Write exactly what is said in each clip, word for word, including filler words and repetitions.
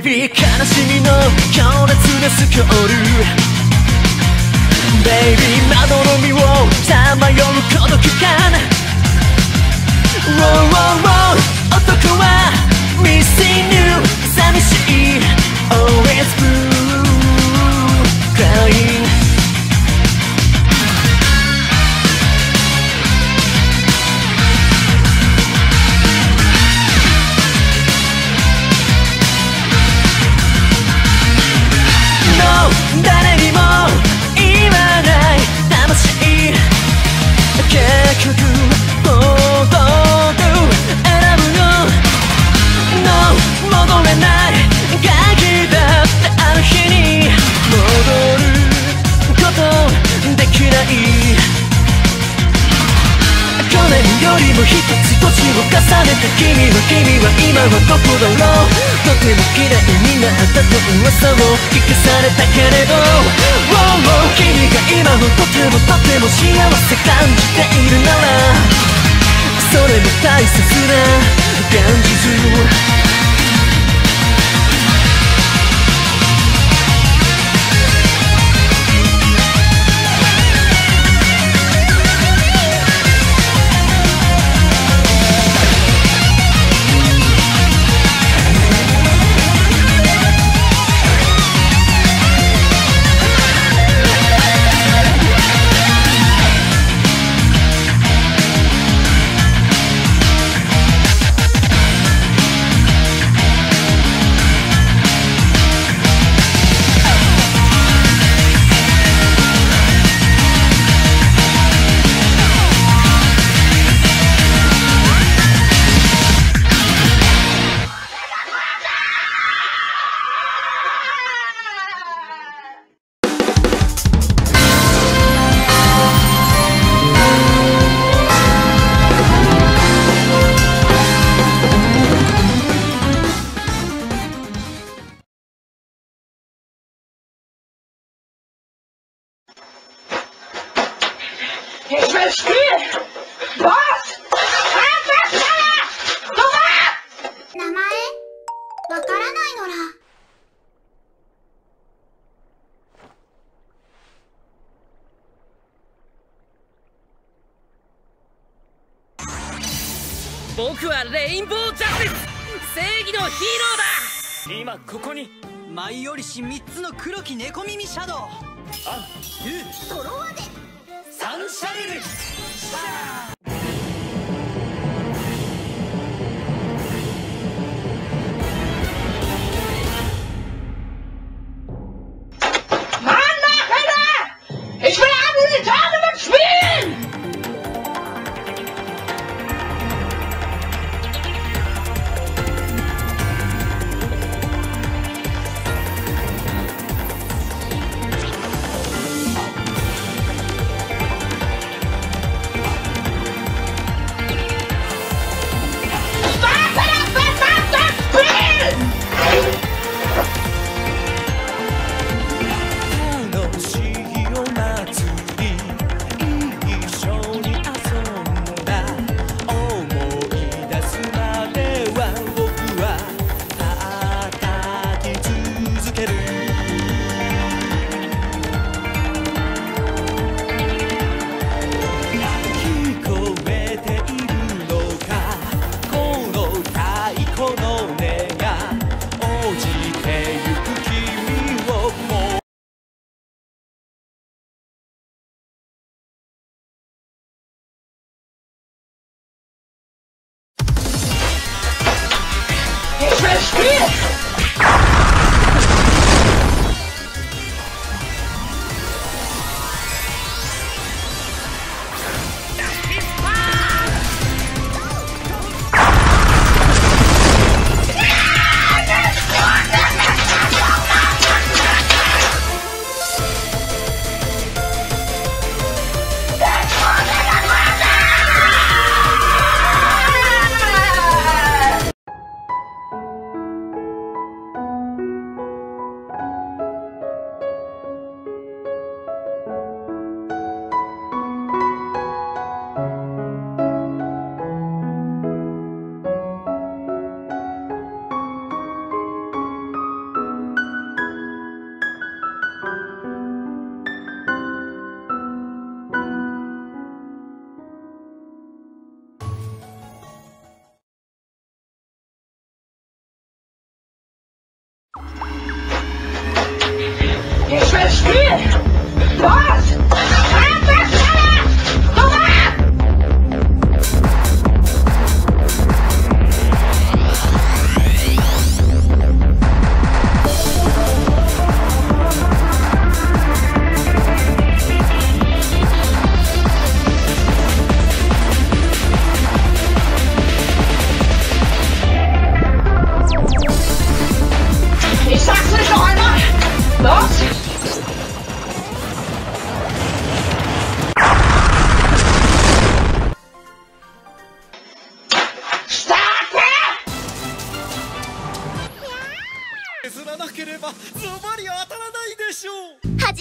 Baby 悲しみの強烈なスコール Baby まどろみをさまよう孤独感 Wow, wow, wow 男は Missing you 寂しい Always blue Crying No 誰にも言わない魂結局僕選ぶよ No 戻れない鍵だってある日に戻ることできない去年よりも一つ年を重ねた君は君は今はどこだろうとても嫌いになったと噂を聞かされたけれど wow, wow 君が今もとてもとても幸せ感じているならそれも大切な現実僕はレインボージャスティス正義のヒーローだ今ここに舞い降りしみっつの黒き猫耳シャドウアン、ユー、トロワでサンシャルルシャー Ich will alle die Tournament spielen! 「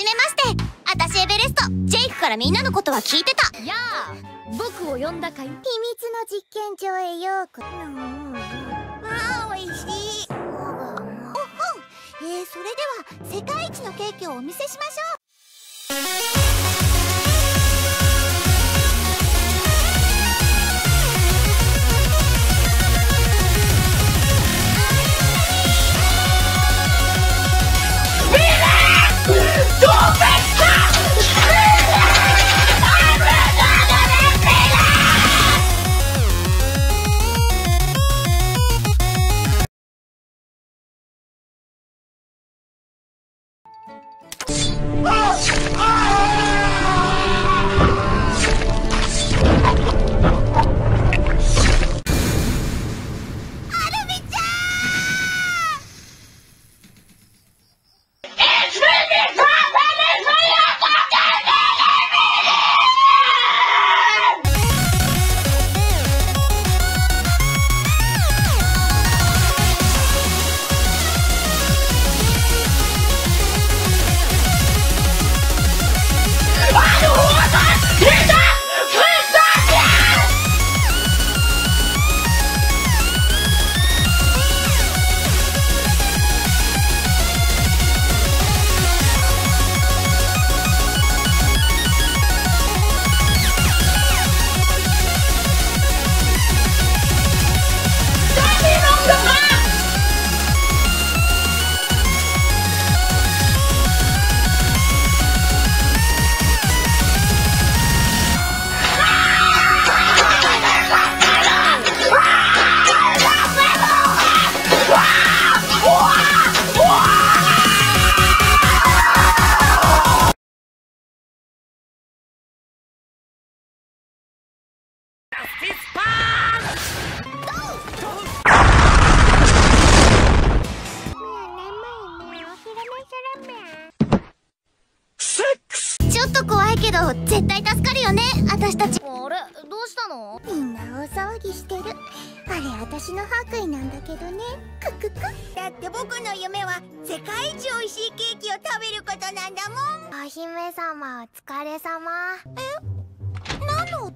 じめまして、私エベレスト。ジェイクからみんなのことは聞いてた。 やあ、僕を呼んだかい？秘密の実験場へようこそ。ああ、おいしい。おほん。えー、それでは世界一のケーキをお見せしましょう。 ちょっと怖いけど絶対助かるよね、私たち。 あれ、どうしたの？ みんな大騒ぎしてる。あれ私の白衣なんだけどね。ククク。 だって僕の夢は世界一美味しいケーキを食べることなんだもん。 お姫様お疲れ様。 え？何の？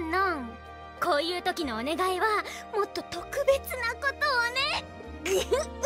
こういう時のお願いはもっと特別なことをね。